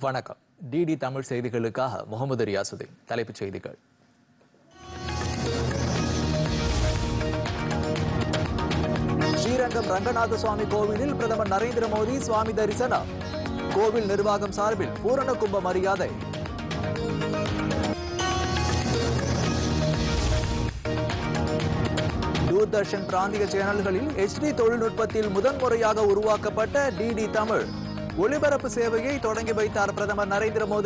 வணக்கம். டிடி தமிழ் செய்திகளுக்காக முகமது ரியாசுதீன். தலைப்புச் செய்திகள். ஸ்ரீரங்கம் ரங்கநாத சுவாமி கோவிலில் பிரதமர் நரேந்திர மோடி சுவாமி தரிசனம். கோவில் நிர்வாகம் சார்பில் பூரண கும்ப மரியாதை. தூர்தர்ஷன் பிராந்திய சேனல்களில் HD தொழில்நுட்பத்தில் முதன்முறையாக உருவாக்கப்பட்ட டிடி தமிழ் ஒளிபரப்பு சேவையை தொடங்கி வைத்தார் பிரதமர் நரேந்திர மோடி.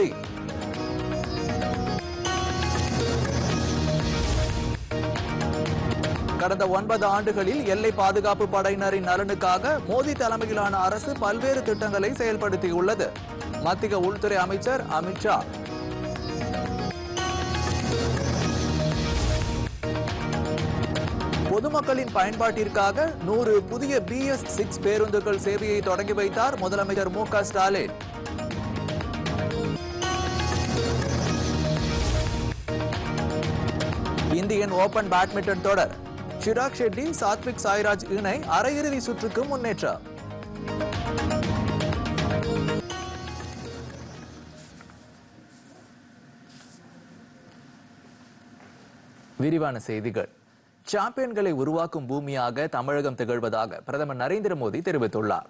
கடந்த 9 ஆண்டுகளில் எல்லை பாதுகாப்பு படையினரின் நலனுக்காக மோடி தலைமையிலான அரசு பல்வேறு திட்டங்களை செயல்படுத்தியுள்ளது. மத்திய உள்துறை அமைச்சர் அமித்ஷா. பொதுமக்களின் பயன்பாட்டிற்காக 100 புதிய BS6 பேருந்துகள் சேவையை தொடங்கி வைத்தார் முதலமைச்சர் மு க ஸ்டாலின். இந்தியன் ஓபன் பேட்மிண்டன் தொடர் சிராக் ஷெட்டி சாத்விக் சாய்ராஜ் இணை அரையிறுதி சுற்றுக்கு முன்னேற்றம். விரிவான செய்திகள். சாம்பியன்களை உருவாக்கும் பூமியாக தமிழகம் திகழ்வதாக பிரதமர் நரேந்திர மோடி தெரிவித்துள்ளார்.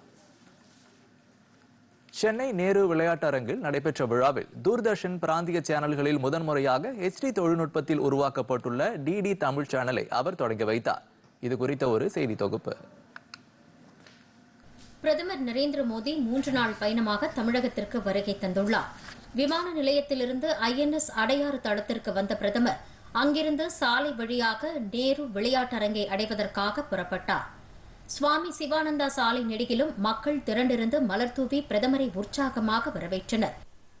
சென்னை நேரு விளையாட்டரங்கில் நடைபெற்ற விழாவில் தூர்தர்ஷன் பிராந்திய சேனல்களில் முதன்முறையாக HD தொழில்நுட்பத்தில் உருவாக்கப்பட்டுள்ள டிடி தமிழ் சேனலை அவர் தொடங்கி வைத்தார். இது குறித்த ஒரு செய்தி தொகுப்பு. பிரதமர் நரேந்திர மோடி 3 நாள் பயணமாக தமிழகத்திற்கு வருகை தந்துள்ளார். விமான நிலையத்திலிருந்து INS அடையாறு தளத்திற்கு வந்த பிரதமர் அங்கிருந்து சாலை வழியாக நேரு விளையாட்டரங்கை அடைவதற்காக புறப்பட்டார். சுவாமி சிவானந்தா சாலை நெடுகிலும் மக்கள் திரண்டிருந்து மலர் தூவி பிரதமரை உற்சாகமாக வரவேற்றனர்.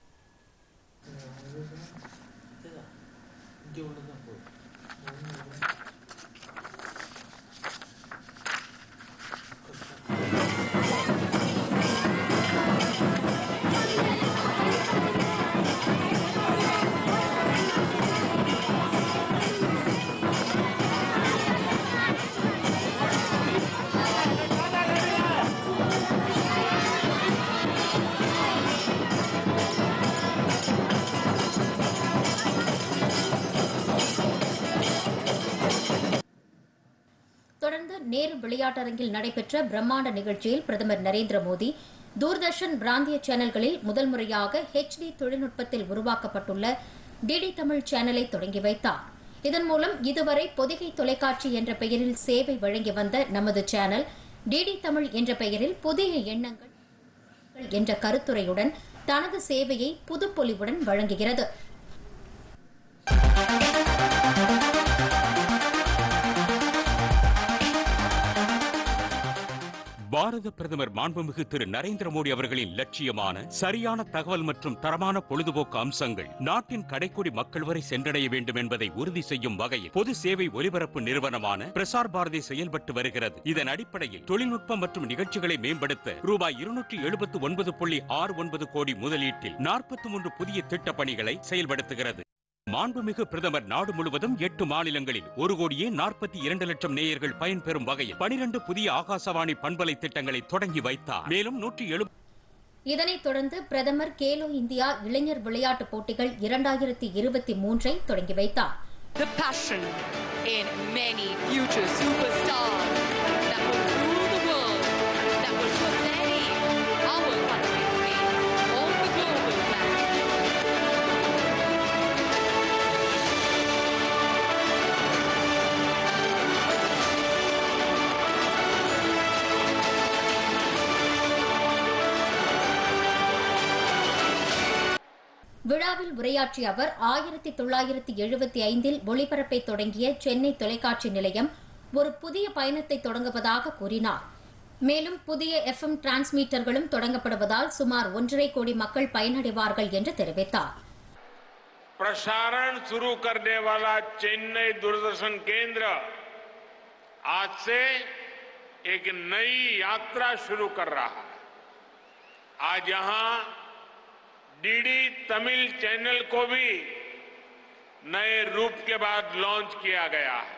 தொடர்ந்து நேரு விளையாட்டரங்கில் நடைபெற்ற பிரம்மாண்ட நிகழ்ச்சியில் பிரதமர் நரேந்திர மோடி தூர்தர்ஷன் பிராந்திய சேனல்களில் முதல் முறையாக HD தொழில்நுட்பத்தில் உருவாக்கப்பட்டுள்ள டிடி தமிழ் சேனலை தொடங்கி வைத்தார். இதன் மூலம் இதுவரை பொதிகை தொலைக்காட்சி என்ற பெயரில் சேவை வழங்கி வந்த நமது சேனல் டிடி தமிழ் என்ற பெயரில் புதிய எண்ணங்கள் என்ற கருத்துரையுடன் தனது சேவையை புதுப்பொலிவுடன் வழங்குகிறது. பாரத பிரதமர் மாண்புமிகு திரு நரேந்திர மோடி அவர்களின் லட்சியமான சரியான தகவல் மற்றும் தரமான பொழுதுபோக்கு அம்சங்கள் நாட்டின் கடைக்கோடி மக்கள் வரை சென்றடைய வேண்டும் என்பதை உறுதி செய்யும் வகையில் பொது சேவை ஒலிபரப்பு நிறுவனமான பிரசார் பாரதி செயல்பட்டு வருகிறது. இதன் அடிப்படையில் தொழில்நுட்பம் மற்றும் நிகழ்ச்சிகளை மேம்படுத்த ரூபாய் 279.69 கோடி முதலீட்டில் 43 புதிய திட்ட பணிகளை செயல்படுத்துகிறது. மாண்புமிகு பிரதமர் நாடு முழுவதும் 8 மாநிலங்களில் 1,42,00,000 நேயர்கள் பயன்பெறும் வகையில் 12 புதிய ஆகாசவாணி பண்பலை திட்டங்களை தொடங்கி வைத்தார். மேலும் 170. இதனைத் தொடர்ந்து பிரதமர் கேலோ இந்தியா இளைஞர் விளையாட்டுப் போட்டிகள் 2023 தொடங்கி வைத்தார். The passion in many future superstars that will rule the world, that will put their name, our country's name, on the global map. விழாவில் உரையாற்றிய அவர் 1975 ஒளிபரப்பை தொடங்கிய சென்னை தொலைக்காட்சி நிலையம் ஒரு புதிய பயணத்தை தொடங்குவதாக கூறினார். மேலும் புதிய FM டிரான்ஸ்மீட்டர்களும் தொடங்கப்படுவதால் சுமார் 1.5 கோடி மக்கள் பயனடைவார்கள் என்று தெரிவித்தார். प्रसारण शुरू करने वाला चेन्नई दूरदर्शन केंद्र आज से एक नई यात्रा शुरू कर रहा है. आज यहां डीडी तमिल चैनल को भी नए रूप के बाद लॉन्च किया गया है.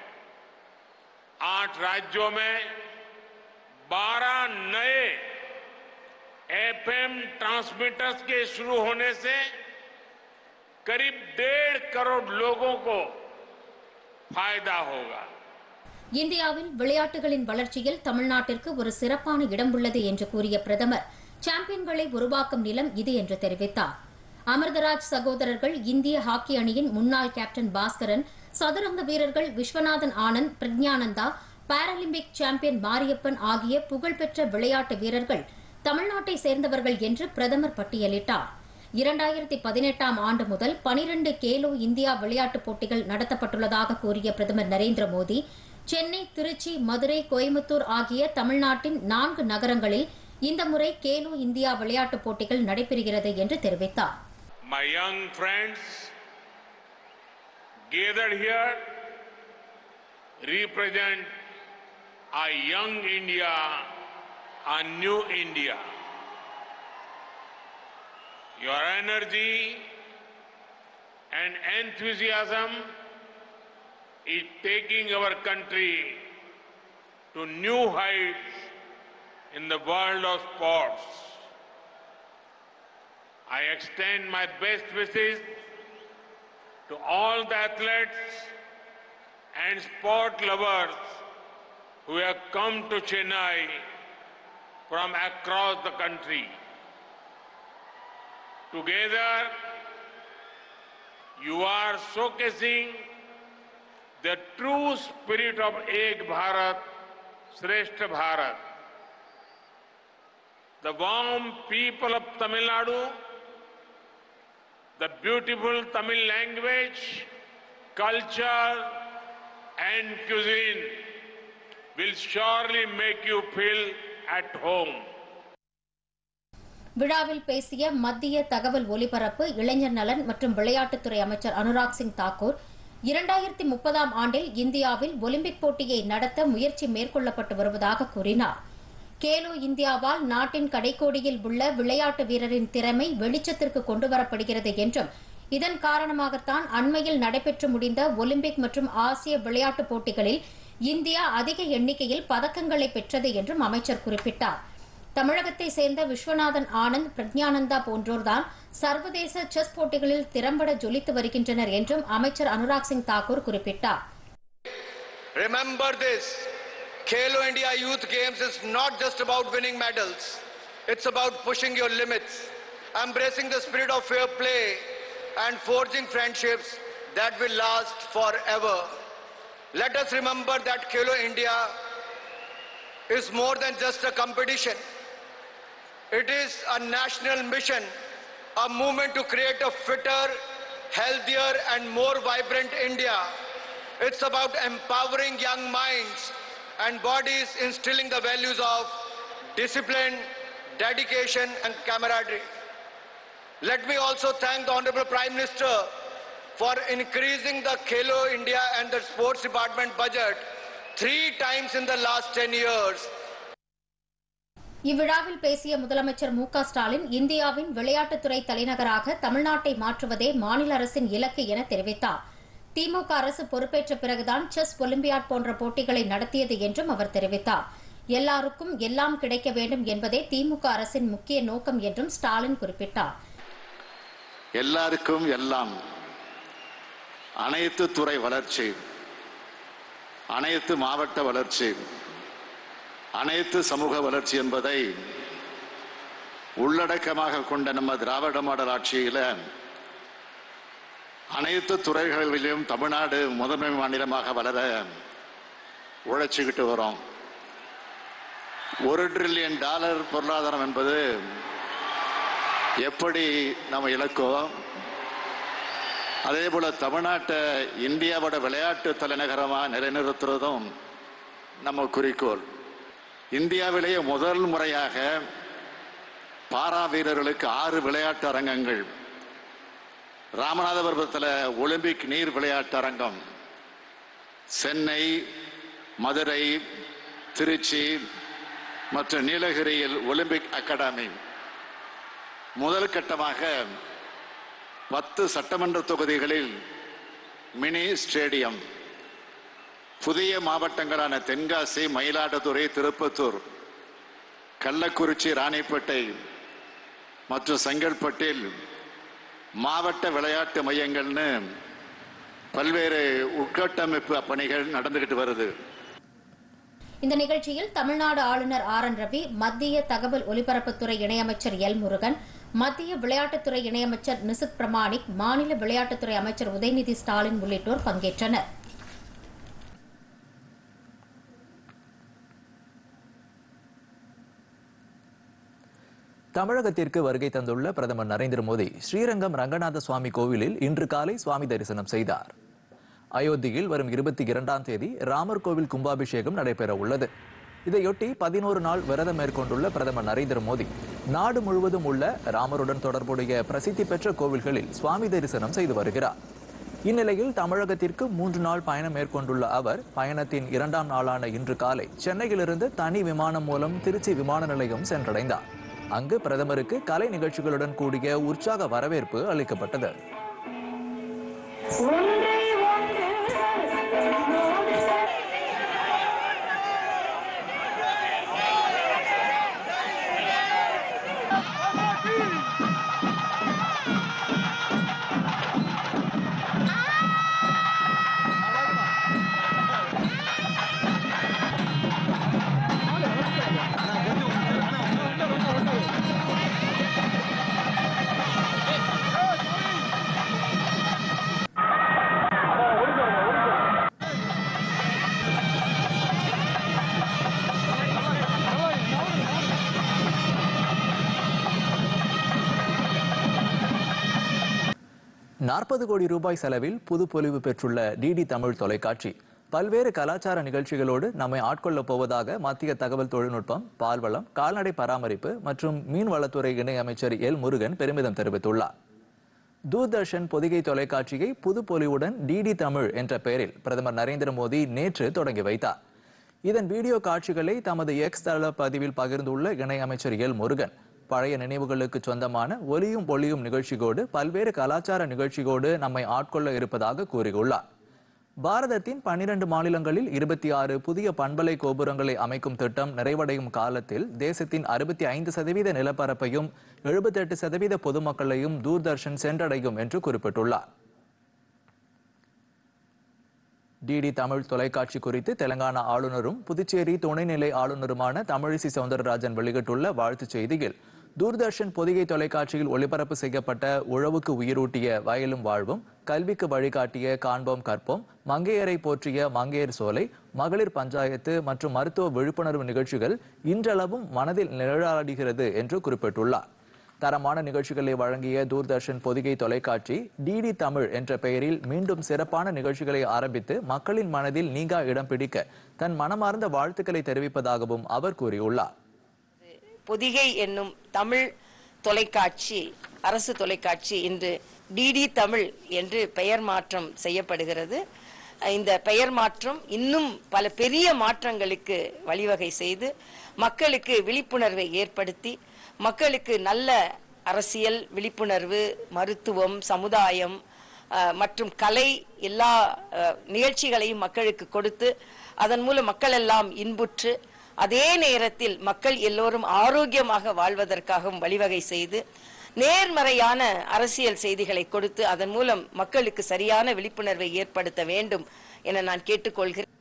8 राज्यों में 12 नए ऐप एफएम ट्रांसमीटर्स के शुरू होने से करीब 1.5 करोड़ लोगों को फायदा होगा। இந்தியாவில் விளையாட்டுகளின் வளர்ச்சியில் தமிழ்நாட்டிற்கு ஒரு சிறப்பான இடம் உள்ளது என்று கூறிய பிரதமர் சாம்பியன்களை உருவாக்கும் நிலம் இது என்று தெரிவித்தார். அமிர்தராஜ் சகோதரர்கள் இந்திய ஹாக்கி அணியின் முன்னாள் கேப்டன் பாஸ்கரன், சதுரங்க வீரர்கள் விஸ்வநாதன் ஆனந்த், பிரக்ஞானந்தா, பாராலிம்பிக் சாம்பியன் மாரியப்பன் ஆகிய புகழ்பெற்ற விளையாட்டு வீரர்கள் தமிழ்நாட்டை சேர்ந்தவர்கள் என்று பிரதமர் பட்டியலிட்டார். 2018ஆம் ஆண்டு முதல் 12 கேலோ இந்தியா விளையாட்டுப் போட்டிகள் நடத்தப்பட்டுள்ளதாக கூறிய பிரதமர் நரேந்திர மோடி, சென்னை, திருச்சி, மதுரை, கோயம்புத்தூர் ஆகிய தமிழ்நாட்டின் 4 நகரங்களில் இந்த முறை கேலோ இந்தியா விளையாட்டுப் போட்டிகள் நடைபெறுகிறது என்று தெரிவித்தார். My young friends gathered here represent a young India, a new India. Your energy and enthusiasm is taking our country to new heights in the world of sports. I extend my best wishes to all the athletes and sport lovers who have come to Chennai from across the country. Together, you are showcasing the true spirit of Ek Bharat, Shrestha Bharat. The warm people of Tamil Nadu, the beautiful Tamil language, culture and cuisine will surely make you feel at home. விழாவில் பேசிய மத்திய தகவல் ஒலிபரப்பு, இளைஞர் நலன் மற்றும் விளையாட்டுத்துறை அமைச்சர் அனுராக் சிங் தாக்கூர், 2030ஆம் ஆண்டில் இந்தியாவில் ஒலிம்பிக் போட்டியை நடத்த முயற்சி மேற்கொள்ளப்பட்டு வருவதாக கூறினார். கேலோ இந்தியாவால் நாட்டின் கடைக்கோடியில் உள்ள விளையாட்டு வீரரின் திறமை வெளிச்சத்திற்கு கொண்டுவரப்படுகிறது என்றும், இதன் காரணமாகத்தான் அண்மையில் நடைபெற்று முடிந்த ஒலிம்பிக் மற்றும் ஆசிய விளையாட்டுப் போட்டிகளில் இந்தியா அதிக எண்ணிக்கையில் பதக்கங்களை பெற்றது என்றும் அமைச்சர் குறிப்பிட்டார். தமிழகத்தை சேர்ந்த விஸ்வநாதன் ஆனந்த், பிரக்ஞானந்தா போன்றோர்தான் சர்வதேச செஸ் போட்டிகளில் திறம்பட ஜொலித்து வருகின்றனர் என்றும் அமைச்சர் அனுராக் சிங் தாக்கூர் குறிப்பிட்டார். Remember this, Khelo India Youth Games is not just about winning medals. It's about pushing your limits, embracing the spirit of fair play and forging friendships that will last forever. Let us remember that Khelo India is more than just a competition. It is a national mission, a movement to create a fitter, healthier and more vibrant India. It's about empowering young minds and bodies, instilling the values of discipline, dedication and camaraderie. Let me also thank the Honorable Prime Minister for increasing the Khelo India and the Sports Department budget 3 times in the last 10 years. இவ்விழாவில் பேசிய முதலமைச்சர் மு க ஸ்டாலின், இந்தியாவின் விளையாட்டுத்துறை தலைநகராக தமிழ்நாட்டை மாற்றுவதே மாநில அரசின் இலக்கு என தெரிவித்தார். திமுக அரசு பொறுப்பேற்ற பிறகுதான் செஸ் ஒலிம்பியாட் போன்ற போட்டிகளை நடத்தியது என்றும் அவர் தெரிவித்தார். எல்லாருக்கும் எல்லாம் கிடைக்க வேண்டும் என்பதே திமுக அரசின் முக்கிய நோக்கம் என்றும் ஸ்டாலின் குறிப்பிட்டார். எல்லாருக்கும் எல்லாம், அனைத்து துறை வளர்ச்சி, அனைத்து மாவட்ட வளர்ச்சி, அனைத்து சமூக வளர்ச்சி என்பதை உள்ளடக்கமாக கொண்ட நம்ம திராவிட மாடல் ஆட்சியில் அனைத்து துறைகளிலும் தமிழ்நாடு முதன்மை மாநிலமாக வளர உழைச்சிக்கிட்டு வரோம். $1 டிரில்லியன் பொருளாதாரம் என்பது எப்படி நம்ம இலக்கோ, அதே போல தமிழ்நாட்டை இந்தியாவோட விளையாட்டு தலைநகரமாக நிலைநிறுத்துறதும் நம்ம குறிக்கோள். இந்தியாவிலேயே முதல் முறையாக பாரா வீரர்களுக்கு 6 விளையாட்டு அரங்கங்கள், ராமநாதபுரத்தில் ஒலிம்பிக் நீர் விளையாட்டு அரங்கம், சென்னை, மதுரை, திருச்சி மற்றும் நீலகிரியில் ஒலிம்பிக் அகாடமி, முதல் கட்டமாக 10 சட்டமன்ற தொகுதிகளில் மினி ஸ்டேடியம், புதிய மாவட்டங்களான தென்காசி, மயிலாடுதுறை, திருப்பத்தூர், கள்ளக்குறிச்சி, ராணிப்பேட்டை, மற்றும் செங்கல்பட்டில் மாவட்ட விளையாட்டு மையங்கள்னு பல்வேறு உட்கட்டமைப்பு பணிகள் நடந்துகிட்டு வருது. இந்த நிகழ்ச்சியில் தமிழ்நாடு ஆளுநர் RN ரவி, மத்திய தகவல் ஒலிபரப்புத்துறை இணையமைச்சர் L முருகன், மத்திய விளையாட்டுத்துறை இணையமைச்சர் நிசித் பிரமாணிக், மாநில விளையாட்டுத்துறை அமைச்சர் உதயநிதி ஸ்டாலின் உள்ளிட்டோர் பங்கேற்றனர். தமிழகத்திற்கு வருகை தந்துள்ள பிரதமர் நரேந்திர மோடி ஸ்ரீரங்கம் ரங்கநாத சுவாமி கோவிலில் இன்று காலை சுவாமி தரிசனம் செய்தார். அயோத்தியில் வரும் 22ஆம் தேதி ராமர் கோவில் கும்பாபிஷேகம் நடைபெற உள்ளது. இதையொட்டி 11 நாள் விரதம் மேற்கொண்டுள்ள பிரதமர் நரேந்திர மோடி நாடு முழுவதும் உள்ள ராமருடன் தொடர்புடைய பிரசித்தி பெற்ற கோவில்களில் சுவாமி தரிசனம் செய்து வருகிறார். இந்நிலையில் தமிழகத்திற்கு 3 நாள் பயணம் மேற்கொண்டுள்ள அவர் பயணத்தின் 2ஆம் நாளான இன்று காலை சென்னையிலிருந்து தனி விமானம் மூலம் திருச்சி விமான நிலையம் சென்றடைந்தார். அங்கு பிரதமருக்கு கலை நிகழ்ச்சிகளுடன் கூடிய உற்சாக வரவேற்பு அளிக்கப்பட்டது. ₹40 கோடி செலவில் புதுப்பொலிவு பெற்றுள்ள டிடி தமிழ் தொலைக்காட்சி பல்வேறு கலாச்சார நிகழ்ச்சிகளோடு நம்மை ஆட்கொள்ளப் போவதாக மத்திய தகவல் தொழில்நுட்பம், பால்வளம், கால்நடை பராமரிப்பு மற்றும் மீன்வளத்துறை இணையமைச்சர் L முருகன் பெருமிதம் தெரிவித்துள்ளார். தூர்தர்ஷன் பொதிகை தொலைக்காட்சியை புதுப்பொலிவுடன் டிடி தமிழ் என்ற பெயரில் பிரதமர் நரேந்திர மோடி நேற்று தொடங்கி வைத்தார். இதன் வீடியோ காட்சிகளை தமது X தள பதிவில் பகிர்ந்துள்ள இணையமைச்சர் L முருகன் பழைய நினைவுகளுக்கு சொந்தமான ஒலியும் ஒளியும் நிகழ்ச்சியோடு பல்வேறு கலாச்சார நிகழ்ச்சியோடு நம்மை ஆட்கொள்ள இருப்பதாக கூறியுள்ளார். பாரதத்தின் 12 மாநிலங்களில் 26 புதிய பண்பலை கோபுரங்களை அமைக்கும் திட்டம் நிறைவடையும் காலத்தில் தேசத்தின் 65% நிலப்பரப்பையும் 78% பொதுமக்களையும் தூர்தர்ஷன் சென்றடையும் என்று குறிப்பிட்டுள்ளார். டிடி தமிழ் தொலைக்காட்சி குறித்து தெலங்கானா ஆளுநரும் புதுச்சேரி துணைநிலை ஆளுநருமான தமிழிசை சவுந்தரராஜன் வெளியிட்டுள்ள வாழ்த்துச் செய்தியில், தூர்தர்ஷன் பொதிகை தொலைக்காட்சியில் ஒளிபரப்பு செய்யப்பட்ட உழவுக்கு உயிரூட்டிய வயலும் வாழ்வும், கல்விக்கு வழிகாட்டிய காண்போம் கற்போம், மங்கையரை போற்றிய மங்கையர் சோலை, மகளிர் பஞ்சாயத்து மற்றும் மருத்துவ விழிப்புணர்வு நிகழ்ச்சிகள் இன்றளவும் மனதில் நிழலாடுகிறது என்று குறிப்பிட்டுள்ளார். தரமான நிகழ்ச்சிகளை வழங்கிய தூர்தர்ஷன் பொதிகை தொலைக்காட்சி டிடி தமிழ் என்ற பெயரில் மீண்டும் சிறப்பான நிகழ்ச்சிகளை ஆரம்பித்து மக்களின் மனதில் நீங்கா இடம் பிடிக்க தன் மனமார்ந்த வாழ்த்துக்களை தெரிவிப்பதாகவும் அவர் கூறியுள்ளார். பொதிகை என்னும் தமிழ் தொலைக்காட்சி, அரசு தொலைக்காட்சி இன்று டிடி தமிழ் என்று பெயர் மாற்றம் செய்யப்படுகிறது. இந்த பெயர் மாற்றம் இன்னும் பல பெரிய மாற்றங்களுக்கு வழிவகை செய்து மக்களுக்கு விழிப்புணர்வை ஏற்படுத்தி மக்களுக்கு நல்ல அரசியல் விழிப்புணர்வு, மருத்துவம், சமுதாயம் மற்றும் கலை எல்லா நிகழ்ச்சிகளையும் மக்களுக்கு கொடுத்து அதன் மூலம் மக்கள் எல்லாம் இன்புற்று அதே நேரத்தில் மக்கள் எல்லோரும் ஆரோக்கியமாக வாழ்வதற்காகவும் வழிவகை செய்து நேர்மறையான அரசியல் செய்திகளை கொடுத்து அதன் மூலம் மக்களுக்கு சரியான விழிப்புணர்வை ஏற்படுத்த வேண்டும் என நான் கேட்டுக்கொள்கிறேன்.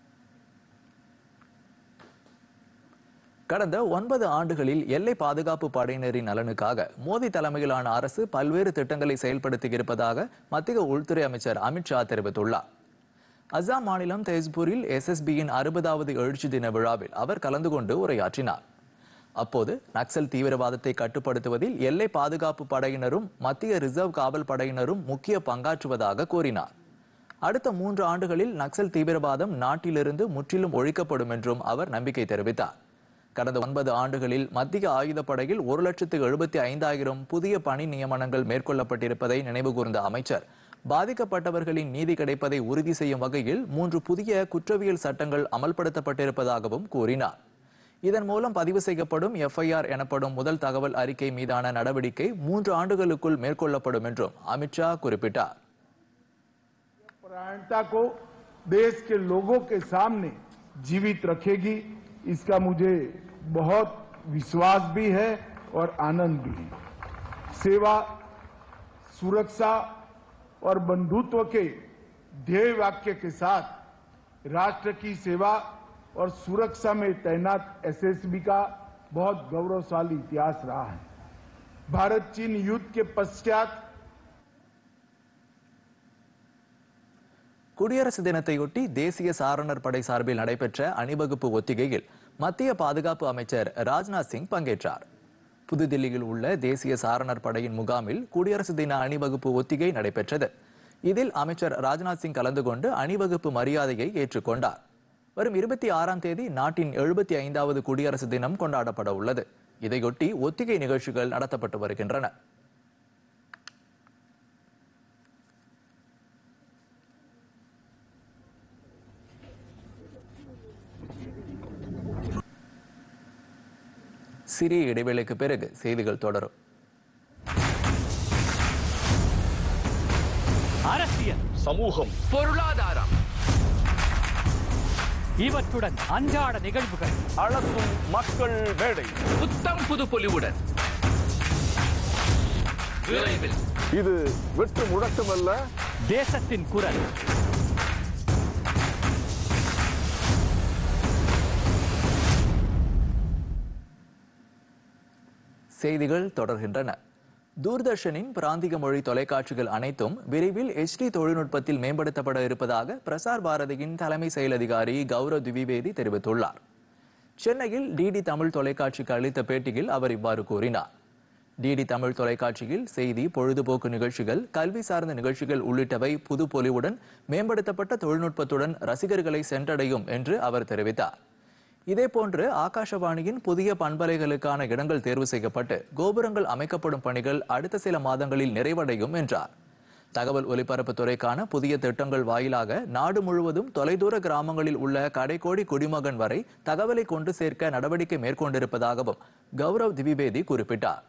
கடந்த 9 ஆண்டுகளில் எல்லை பாதுகாப்பு படையினரின் நலனுக்காக மோடி தலைமையிலான அரசு பல்வேறு திட்டங்களை செயல்படுத்தி இருப்பதாக மத்திய உள்துறை அமைச்சர் அமித்ஷா தெரிவித்துள்ளார். அசாம் மாநிலம் தேஸ்பூரில் SSBயின் 60வது எழுச்சி தின விழாவில் அவர் கலந்து கொண்டு உரையாற்றினார். அப்போது நக்சல் தீவிரவாதத்தை கட்டுப்படுத்துவதில் எல்லை பாதுகாப்பு படையினரும் மத்திய ரிசர்வ் காவல் படையினரும் முக்கிய பங்காற்றுவதாக கூறினார். அடுத்த 3 ஆண்டுகளில் நக்சல் தீவிரவாதம் நாட்டிலிருந்து முற்றிலும் ஒழிக்கப்படும் என்றும் அவர் நம்பிக்கை தெரிவித்தார். கடந்த 9 ஆண்டுகளில் மத்திய ஆயுதப்படையில் 1,75,000 புதிய பணி நியமனங்கள் மேற்கொள்ளப்பட்டிருப்பதை நினைவுகூர்ந்த அமைச்சர், பாதிக்கப்பட்டவர்களின் நீதி கிடைப்பதை உறுதி செய்யும் வகையில் 3 புதிய குற்றவியல் சட்டங்கள் அமல்படுத்தப்பட்டிருப்பதாகவும் கூறினார். இதன் மூலம் பதிவு செய்யப்படும் FIR எனப்படும் முதல் தகவல் அறிக்கை மீதான நடவடிக்கை 3 ஆண்டுகளுக்குள் மேற்கொள்ளப்படும் என்றும் அமித்ஷா குறிப்பிட்டார். परायणता को देश के लोगों के सामने जीवित रखेगी, इसका मुझे बहुत विश्वास भी है और आनंद भी है. सेवा, सुरक्षा और बंधुत्व के ध्येय वाक्य के साथ राष्ट्र की सेवा और सुरक्षा में तैनात एसएसबी का बहुत गौरवशाली इतिहास रहा है। भारत चीन युद्ध के पश्चात குடியரசு தினத்தையொட்டி தேசிய சாரணர் படை சார்பில் நடைபெற்ற அணிவகுப்பு ஒத்திகையில் மத்திய பாதுகாப்பு அமைச்சர் ராஜ்நாத் சிங் பங்கேற்றார். புதுதில்லியில் உள்ள தேசிய சாரணர் படையின் முகாமில் குடியரசு தின அணிவகுப்பு ஒத்திகை நடைபெற்றது. இதில் அமைச்சர் ராஜ்நாத் சிங் கலந்து கொண்டு அணிவகுப்பு மரியாதையை ஏற்றுக்கொண்டார். வரும் 26ஆம் தேதி நாட்டின் 75வது குடியரசு தினம் கொண்டாடப்பட உள்ளது. இதையொட்டி ஒத்திகை நிகழ்ச்சிகள் நடத்தப்பட்டு வருகின்றன. சிறிய இடைவேளைக்கு பிறகு செய்திகள் தொடரும். அரசியல், சமூகம், பொருளாதாரம் இவற்றுடன் அன்றாட நிகழ்வுகள் அழகும் மக்கள் மேடை புத்தம் புது பொலிவுடன் விரைவில் இது வெற்று முழக்கமல்ல, தேசத்தின் குரல். செய்திகள் தொடர்கின்றன. தூர்தர்ஷனின் பிராந்திய மொழி தொலைக்காட்சிகள் அனைத்தும் விரைவில் HD தொழில்நுட்பத்தில் மேம்படுத்தப்பட இருப்பதாக பிரசார் பாரதியின் தலைமை செயல் அதிகாரி கௌரவ் திவிவேதி தெரிவித்துள்ளார். சென்னையில் டிடி தமிழ் தொலைக்காட்சிக்கு அளித்த பேட்டியில் அவர் இவ்வாறு கூறினார். டிடி தமிழ் தொலைக்காட்சியில் செய்தி, பொழுதுபோக்கு நிகழ்ச்சிகள், கல்வி சார்ந்த நிகழ்ச்சிகள் உள்ளிட்டவை புது பொலிவுடன் மேம்படுத்தப்பட்ட தொழில்நுட்பத்துடன் ரசிகர்களை சென்றடையும் என்று அவர் தெரிவித்தார். இதேபோன்று ஆகாஷவாணியின் புதிய பண்பலைகளுக்கான இடங்கள் தேர்வு செய்யப்பட்டு கோபுரங்கள் அமைக்கப்படும் பணிகள் அடுத்த சில மாதங்களில் நிறைவடையும் என்றார். தகவல் ஒலிபரப்பு துறைக்கான புதிய திட்டங்கள் வாயிலாக நாடு முழுவதும் தொலைதூர கிராமங்களில் உள்ள கடைக்கோடி குடிமகன் வரை தகவலை கொண்டு சேர்க்க நடவடிக்கை மேற்கொண்டிருப்பதாகவும் கௌரவ் திவிவேதி குறிப்பிட்டார்.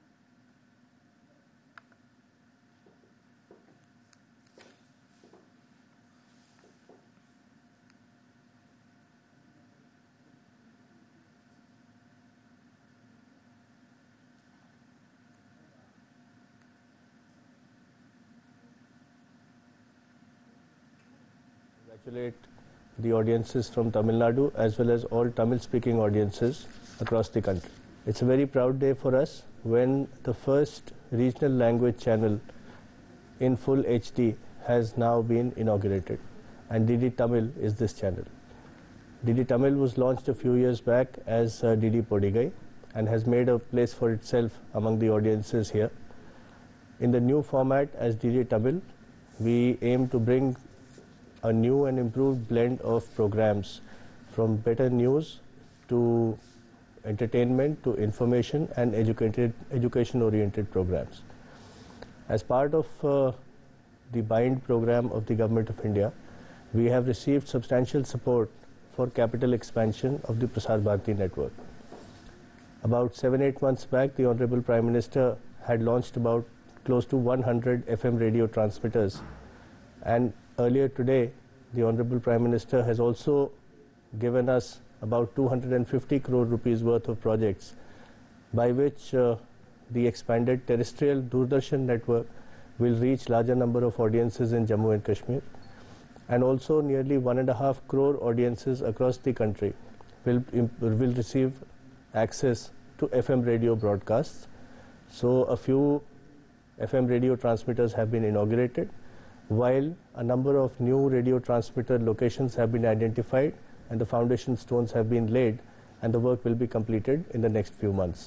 Congratulate the audiences from Tamil Nadu as well as all Tamil speaking audiences across the country. It's a very proud day for us when the first regional language channel in full HD has now been inaugurated, and DD Tamil is this channel. DD Tamil was launched a few years back as DD Podigai and has made a place for itself among the audiences here. In the new format as DD Tamil, we aim to bring a new and improved blend of programs, from better news to entertainment to information and education-oriented programs. As part of the BIND program of the Government of India, we have received substantial support for capital expansion of the Prasar Bharati network. About 7-8 months back, the Honorable Prime Minister had launched about close to 100 FM radio transmitters, and earlier today, the Honorable Prime Minister has also given us about 250 crore rupees worth of projects, by which the expanded terrestrial Doordarshan network will reach larger number of audiences in Jammu and Kashmir, and also nearly 1.5 crore audiences across the country will receive access to FM radio broadcasts. So a few FM radio transmitters have been inaugurated, while a number of new radio transmitter locations have been identified and the foundation stones have been laid, and the work will be completed in the next few months.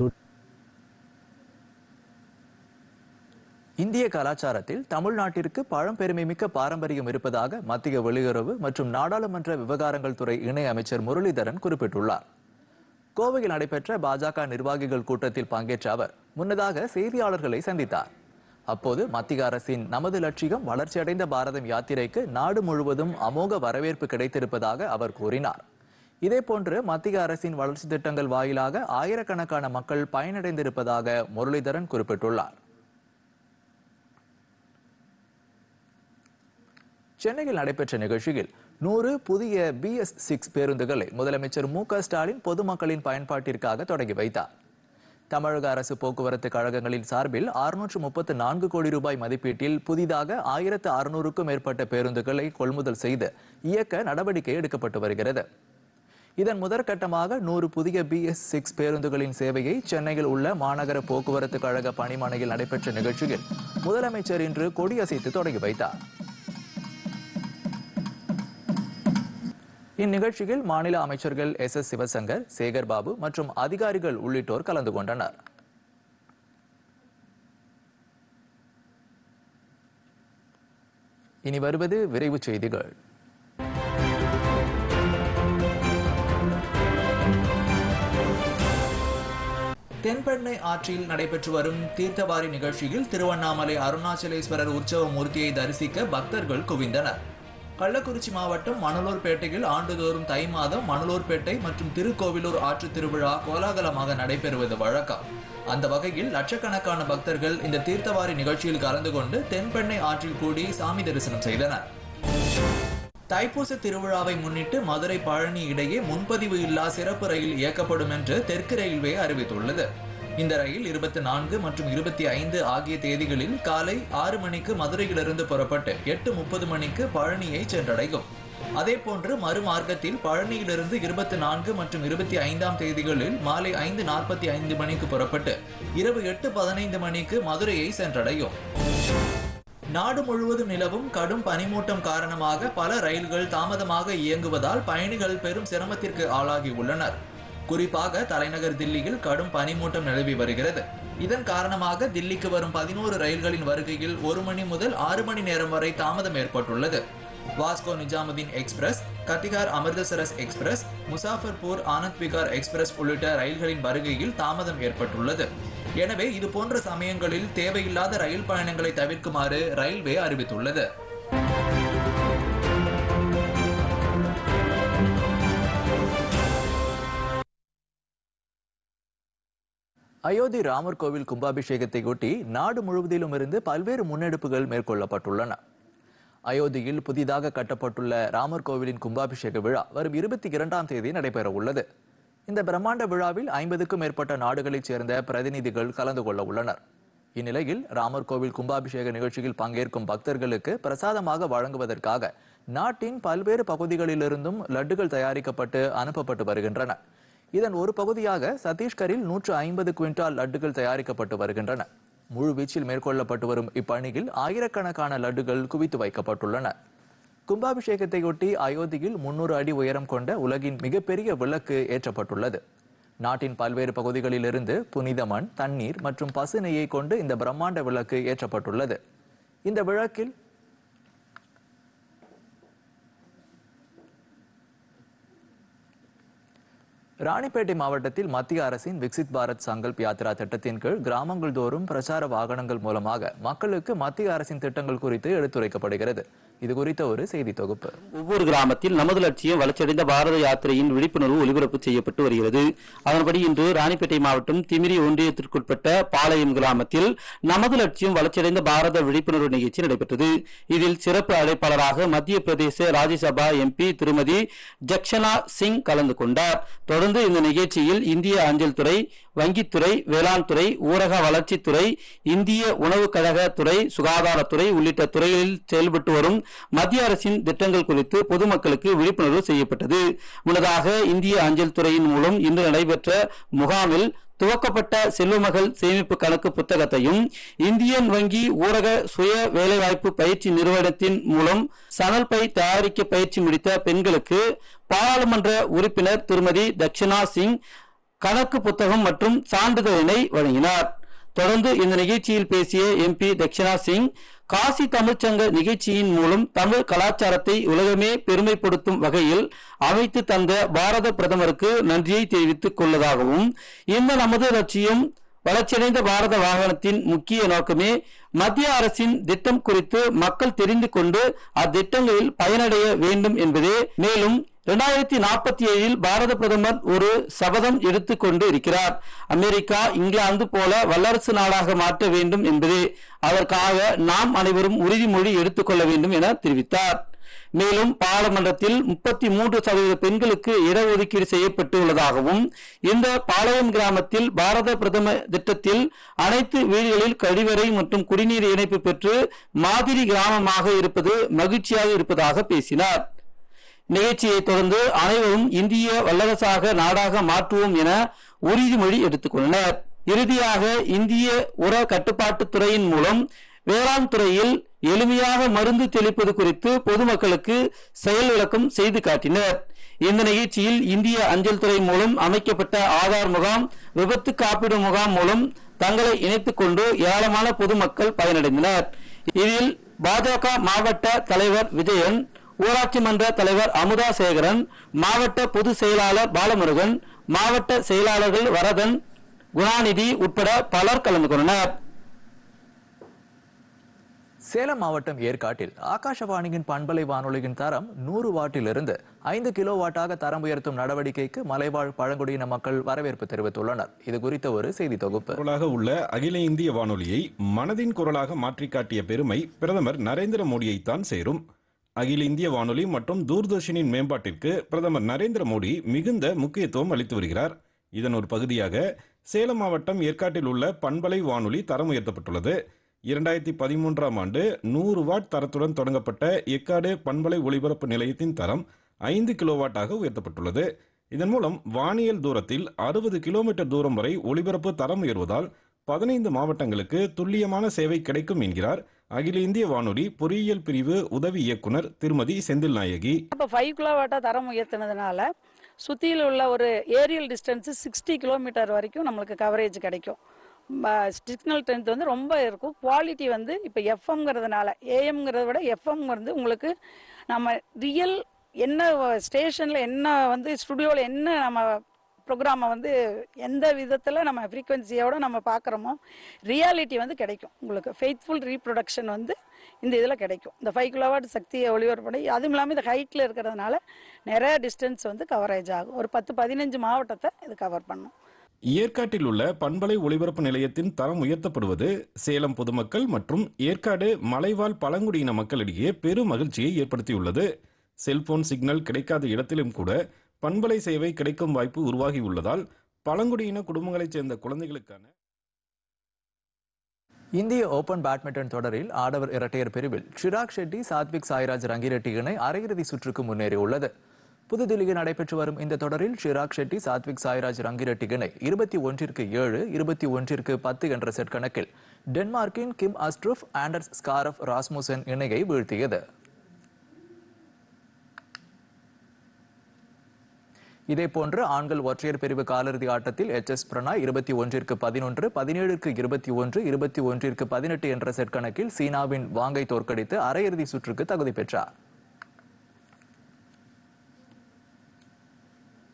இந்திய கலாச்சாரத்தில் தமிழ்நாட்டிற்கு பழம்பெருமைமிக்க பாரம்பரியம் இருப்பதாக மத்திய வெளியுறவு மற்றும் நாடாளுமன்ற விவகாரங்கள் துறை இணை அமைச்சர் முரளிதரன் குறிப்பிட்டுள்ளார். கோவையில் நடைபெற்ற பாஜக நிர்வாகிகள் கூட்டத்தில் பங்கேற்ற அவர் முன்னதாக செய்தியாளர்களை சந்தித்தார். அப்போது மத்திய அரசின் நமது லட்சியம் வளர்ச்சியடைந்த பாரதம் யாத்திரைக்கு நாடு முழுவதும் அமோக வரவேற்பு கிடைத்திருப்பதாக அவர் கூறினார். இதேபோன்று மத்திய அரசின் வளர்ச்சி திட்டங்கள் வாயிலாக ஆயிரக்கணக்கான மக்கள் பயனடைந்திருப்பதாக முரளிதரன் குறிப்பிட்டுள்ளார். சென்னையில் நடைபெற்ற நிகழ்ச்சியில் 100 புதிய BS6 பேருந்துகளை முதலமைச்சர் மு.க. ஸ்டாலின் பொதுமக்களின் பயன்பாட்டிற்காக தொடங்கி வைத்தார். தமிழக அரசு போக்குவரத்து கழகங்களின் சார்பில் 634 கோடி ரூபாய் மதிப்பீட்டில் புதிதாக 1600க்கும் மேற்பட்ட பேருந்துகளை கொள்முதல் செய்து இயக்க நடவடிக்கை எடுக்கப்பட்டு வருகிறது. இதன் முதற்கட்டமாக 100 புதிய BS6 பேருந்துகளின் சேவையை சென்னையில் உள்ள மாநகர போக்குவரத்து கழக பணிமனையில் நடைபெற்ற நிகழ்ச்சியில் முதலமைச்சர் இன்று கொடியசைத்து தொடங்கி வைத்தார். இந்நிகழ்ச்சியில் மாநில அமைச்சர்கள் SS சிவசங்கர், சேகர் பாபு மற்றும் அதிகாரிகள் உள்ளிட்டோர் கலந்து கொண்டனர். இனி வருவது விரைவுச் செய்திகள். தென்பெண்ணை ஆற்றில் நடைபெற்று வரும் தீர்த்தவாரி நிகழ்ச்சியில் திருவண்ணாமலை அருணாச்சலேஸ்வரர் உற்சவ மூர்த்தியை தரிசிக்க பக்தர்கள் குவிந்தனர். கள்ளக்குறிச்சி மாவட்டம் மணலூர்பேட்டையில் ஆண்டுதோறும் தை மாதம் மணலூர்பேட்டை மற்றும் திருக்கோவிலூர் ஆற்று திருவிழா கோலாகலமாக நடைபெறுவது வழக்கம். அந்த வகையில் லட்சக்கணக்கான பக்தர்கள் இந்த தீர்த்தவாரி நிகழ்ச்சியில் கலந்து கொண்டு தென்பெண்ணை ஆற்றில் கூடி சாமி தரிசனம் செய்தனர். தைப்பூச திருவிழாவை முன்னிட்டு மதுரை பழனி இடையே முன்பதிவு இல்லா சிறப்பு ரயில் இயக்கப்படும் என்று தெற்கு ரயில்வே அறிவித்துள்ளது. இந்த ரயில் 24 மற்றும் 25 ஆகிய தேதிகளில் காலை 6 மணிக்கு மதுரையிலிருந்து புறப்பட்டு 8:30 மணிக்கு பழனியை சென்றடையும். அதேபோன்று மறுமார்க்கத்தில் பழனியிலிருந்து 24 மற்றும் 25ஆம் தேதிகளில் மாலை 5:45 மணிக்கு புறப்பட்டு இரவு 8:15 மணிக்கு மதுரையை சென்றடையும். நாடு முழுவதும் நிலவும் கடும் பனிமூட்டம் காரணமாக பல ரயில்கள் தாமதமாக இயங்குவதால் பயணிகள் பெரும் சிரமத்திற்கு ஆளாகி உள்ளனர். குறிப்பாக தலைநகர் தில்லியில் கடும் பனிமூட்டம் நிலவி வருகிறது. இதன் காரணமாக தில்லிக்கு வரும் 11 ரயில்களின் வருகையில் 1 மணி முதல் 6 மணி நேரம் வரை தாமதம் ஏற்பட்டுள்ளது. Vasco Nizamuddin express, Katihar Amritsar express, Muzaffarpur Anand Vihar express உள்ளிட்ட ரயில்களின் வருகையில் தாமதம் ஏற்பட்டுள்ளது. எனவே இது போன்ற சமயங்களில் தேவையில்லாத ரயில் பயணங்களை தவிர்க்குமாறு ரயில்வே அறிவித்துள்ளது. அயோத்தி ராமர் கோவில் கும்பாபிஷேகத்தை ஒட்டி நாடு முழுவதிலும் இருந்து பல்வேறு முன்னெடுப்புகள் மேற்கொள்ளப்பட்டுள்ளன. அயோத்தியில் புதிதாக கட்டப்பட்டுள்ள ராமர் கோவிலின் கும்பாபிஷேக விழா வரும் 22ஆம் தேதி நடைபெற உள்ளது. இந்த பிரம்மாண்ட விழாவில் 50க்கும் மேற்பட்ட நாடுகளைச் சேர்ந்த பிரதிநிதிகள் கலந்து கொள்ள உள்ளனர். இந்நிலையில் ராமர் கோவில் கும்பாபிஷேக நிகழ்ச்சியில் பங்கேற்கும் பக்தர்களுக்கு பிரசாதமாக வழங்குவதற்காக நாட்டின் பல்வேறு பகுதிகளிலிருந்தும் லட்டுகள் தயாரிக்கப்பட்டு அனுப்பப்பட்டு வருகின்றன. இதன் ஒரு பகுதியாக சத்தீஸ்கரில் 150 குவிண்டால் லட்டுகள் தயாரிக்கப்பட்டு வருகின்றன. முழுவீச்சில் மேற்கொள்ளப்பட்டு வரும் இப்பணியில் ஆயிரக்கணக்கான லட்டுகள் குவித்து வைக்கப்பட்டுள்ளன. கும்பாபிஷேகத்தையொட்டி அயோத்தியில் 300 அடி உயரம் கொண்ட உலகின் மிகப்பெரிய விளக்கு ஏற்றப்பட்டுள்ளது. நாட்டின் பல்வேறு பகுதிகளிலிருந்து புனித மண், தண்ணீர் மற்றும் பசு நெய்யை கொண்டு இந்த பிரம்மாண்ட விளக்கு ஏற்றப்பட்டுள்ளது. இந்த விளக்கில் ராணிப்பேட்டை மாவட்டத்தில் மத்திய அரசின் விக்சித் பாரத் சங்கல்ப் யாத்ரா திட்டத்தின் கீழ் கிராமங்கள் தோறும் பிரச்சார வாகனங்கள் மூலமாக மக்களுக்கு மத்திய அரசின் திட்டங்கள் குறித்து எடுத்துரைக்கப்படுகிறது. இது குறித்த ஒரு செய்தி தொகுப்பு. ஒவ்வொரு கிராமத்தில் நமது லட்சியம் வளர்ச்சியடைந்த பாரத யாத்திரையின் விழிப்புணர்வு ஒலிபரப்பு செய்யப்பட்டு வருகிறது. அதன்படி இன்று ராணிப்பேட்டை மாவட்டம் திமிரி ஒன்றியத்திற்குட்பட்ட பாளையம் கிராமத்தில் நமது லட்சியம் வளர்ச்சியடைந்த பாரத விழிப்புணர்வு நிகழ்ச்சி நடைபெற்றது. இதில் சிறப்பு அழைப்பாளராக மத்திய பிரதேச ராஜ்யசபா MP திருமதி ஜக்ஷனா சிங் கலந்து கொண்டார். தொடர்ந்து இந்த நிகழ்ச்சியில் இந்திய அஞ்சல் துறை, வங்கித்துறை, வேளாண் துறை, ஊரக வளர்ச்சித்துறை, இந்திய உணவு கழக துறை, சுகாதாரத்துறை உள்ளிட்ட துறைகளில் செயல்பட்டு வரும் மத்திய அரசின் திட்டங்கள் குறித்து பொதுமக்களுக்கு விழிப்புணர்வு செய்யப்பட்டது. முன்னதாக இந்திய அஞ்சல் துறையின் மூலம் இன்று நடைபெற்ற முகாமில் துவக்கப்பட்ட செல்வமகள் சேமிப்பு கணக்கு புத்தகத்தையும் இந்தியன் வங்கி ஊரக சுய வேலைவாய்ப்பு பயிற்சி நிறுவனத்தின் மூலம் சணல் பை தயாரிக்க பயிற்சி முடித்த பெண்களுக்கு பாராளுமன்ற உறுப்பினர் திருமதி தக்ஷனா சிங் கணக்கு புத்தகம் மற்றும் சான்றிதழினை வழங்கினார். தொடர்ந்து இந்த நிகழ்ச்சியில் பேசிய MP தக்ஷனா சிங், காசி தமிழ்ச்சங்க நிகழ்ச்சியின் மூலம் தமிழ் கலாச்சாரத்தை உலகமே பெருமைப்படுத்தும் வகையில் அமைத்து தந்த பாரத பிரதமருக்கு நன்றியை தெரிவித்துக் கொள்வதாகவும், இந்த நமது லட்சியம் வளர்ச்சியடைந்த பாரத வாகனத்தின் முக்கிய நோக்கமே மத்திய அரசின் திட்டம் குறித்து மக்கள் தெரிந்து கொண்டு அத்திட்டங்களில் பயனடைய வேண்டும் என்பதே. மேலும் 2047 பாரத பிரதமர் ஒரு சபதம் எடுத்துக்கொண்டு இருக்கிறார். அமெரிக்கா, இங்கிலாந்து போல வல்லரசு நாடாக மாற்ற வேண்டும் என்பதே. அதற்காக நாம் அனைவரும் உறுதிமொழி எடுத்துக்கொள்ள வேண்டும் என தெரிவித்தார். மேலும் பாராளுமன்றத்தில் 33% பெண்களுக்கு இடஒதுக்கீடு செய்யப்பட்டுள்ளதாகவும் இந்த பாளையம் கிராமத்தில் பாரத பிரதம திட்டத்தில் அனைத்து வீடுகளில் கழிவறை மற்றும் குடிநீர் இணைப்பு பெற்று மாதிரி கிராமமாக இருப்பது மகிழ்ச்சியாக இருப்பதாக பேசினார். நிகழ்ச்சியை தொடர்ந்து அனைவரும் இந்திய வல்லரசாக நாடாக மாற்றுவோம் என உறுதிமொழி எடுத்துக் கொண்டனர். இறுதியாக இந்திய உர கட்டுப்பாட்டு துறையின் மூலம் வேளாண் துறையில் எளிமையாக மருந்து தெளிப்பது குறித்து பொதுமக்களுக்கு செயல் விளக்கம் செய்து காட்டினர். இந்த நிகழ்ச்சியில் இந்திய அஞ்சல் துறை மூலம் அமைக்கப்பட்ட ஆதார் முகாம், விபத்து காப்பீடு முகாம் மூலம் தங்களை இணைத்துக் கொண்டு ஏராளமான பொதுமக்கள் பயனடைந்தனர். இதில் பாஜக மாவட்ட தலைவர் விஜயன், ஊராட்சி மன்ற தலைவர் அமுதா சேகரன், மாவட்ட பொதுச் செயலாளர் பாலமுருகன், மாவட்ட செயலாளர்கள் வரதன், குணாநிதி உட்பட பலர் கலந்து கொண்டனர். சேலம் மாவட்டம் ஏற்காட்டில் ஆகாஷவாணியின் பண்பலை வானொலியின் தரம் 100 வாட்டிலிருந்து 5 கிலோ வாட்டாக தரம் உயர்த்தும் நடவடிக்கைக்கு மலைவாழ் பழங்குடியின மக்கள் வரவேற்பு தெரிவித்துள்ளனர். இது குறித்த ஒரு செய்தி தொகுப்பு. குரலாக உள்ள அகில இந்திய வானொலியை மனதின் குரலாக மாற்றி காட்டிய பெருமை பிரதமர் நரேந்திர மோடியைத்தான் சேரும். அகில இந்திய வானொலி மற்றும் தூர்தர்ஷனின் மேம்பாட்டிற்கு பிரதமர் நரேந்திர மோடி மிகுந்த முக்கியத்துவம் அளித்து வருகிறார். இதன் ஒரு பகுதியாக சேலம் மாவட்டம் ஏற்காட்டில் உள்ள பண்பலை வானொலி தரம் உயர்த்தப்பட்டுள்ளது. 2013ஆம் ஆண்டு 100 வாட் தரத்துடன் தொடங்கப்பட்ட ஏற்காடு பண்பலை ஒளிபரப்பு நிலையத்தின் தரம் 5 கிலோவாட்டாக உயர்த்தப்பட்டுள்ளது. இதன் மூலம் வானியல் தூரத்தில் 60 கிலோமீட்டர் தூரம் வரை ஒளிபரப்பு தரம் உயர்வதால் 15 மாவட்டங்களுக்கு துல்லியமான சேவை கிடைக்கும் என்கிறார் அகில இந்திய வானொலி பொறியியல் பிரிவு உதவி இயக்குனர் திருமதி செந்தில் நாயகி. இப்போ 5 கிலோவாட்டா தரம் உயர்த்தினதுனால சுற்றியில் உள்ள ஒரு ஏரியல் டிஸ்டன்ஸு 60 கிலோமீட்டர் வரைக்கும் நம்மளுக்கு கவரேஜ் கிடைக்கும். சிக்னல் ஸ்ட்ரென்த் வந்து ரொம்ப இருக்கும். குவாலிட்டி வந்து இப்போ எஃப்எம்ங்கிறதுனால ஏஎம்ங்கிறத விட எஃப்எம் வந்து உங்களுக்கு நம்ம ரியல் என்ன ஸ்டேஷனில் என்ன வந்து ஸ்டுடியோவில் என்ன நம்ம ப்ரோக்ராமை வந்து எந்த விதத்தில் நம்ம ஃப்ரீக்வன்சியோடு நம்ம பார்க்குறோமோ ரியாலிட்டி வந்து கிடைக்கும். உங்களுக்கு ஃபெய்த்ஃபுல் ரீப்ரொடக்ஷன் வந்து இந்த இதில் கிடைக்கும். இந்த 5 கிலோவாட் சக்தியை ஒளிபரப்படி அதுவும் இல்லாமல் இந்த ஹைட்டில் இருக்கிறதுனால நிறைய டிஸ்டன்ஸ் வந்து கவரேஜ் ஆகும். ஒரு 10-15 மாவட்டத்தை இது கவர் பண்ணும். ஏற்காட்டில் உள்ள பண்பலை ஒளிபரப்பு நிலையத்தின் தரம் உயர்த்தப்படுவது சேலம் பொதுமக்கள் மற்றும் ஏற்காடு மலைவாழ் பழங்குடியின மக்களிடையே பெரும் மகிழ்ச்சியை ஏற்படுத்தியுள்ளது. செல்போன் சிக்னல் கிடைக்காத இடத்திலும் கூட பண்பலை சேவை கிடைக்கும் வாய்ப்பு உருவாகியுள்ளதால் பழங்குடியின குடும்பங்களைச் சேர்ந்த குழந்தைகளுக்கான இந்திய ஓபன் பேட்மிண்டன் தொடரில் ஆடவர் இரட்டையர் பிரிவில் சிராக் ஷெட்டி சாத்விக் சாய்ராஜ் ரங்கிரெட்டி இணை அரையிறுதி சுற்றுக்கு முன்னேறியுள்ளது. புதுதில்லியில் நடைபெற்று வரும் இந்த தொடரில் சிராக் ஷெட்டி சாத்விக் சாய்ராஜ் ரங்கிரெட்டி இணை 21-7, 21-10 என்ற செட் கணக்கில் டென்மார்க்கின் கிம் அஸ்ட்ரூஃப் ஆண்டர்ஸ் ஸ்காரஃப் ராஸ்முசன் இணையை வீழ்த்தியது. இதேபோன்று ஆண்கள் ஒற்றையர் பிரிவு காலிறுதி ஆட்டத்தில் HS பிரணாய் 21-11, 17-21, 21-18 என்ற செட் கணக்கில் சீனாவின் வாங்கை தோற்கடித்து அரையிறுதி சுற்றுக்கு தகுதி பெற்றார்.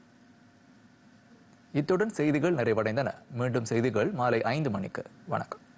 இத்துடன் செய்திகள் நிறைவடைந்தன. மீண்டும் செய்திகள் மாலை 5 மணிக்கு. வணக்கம்.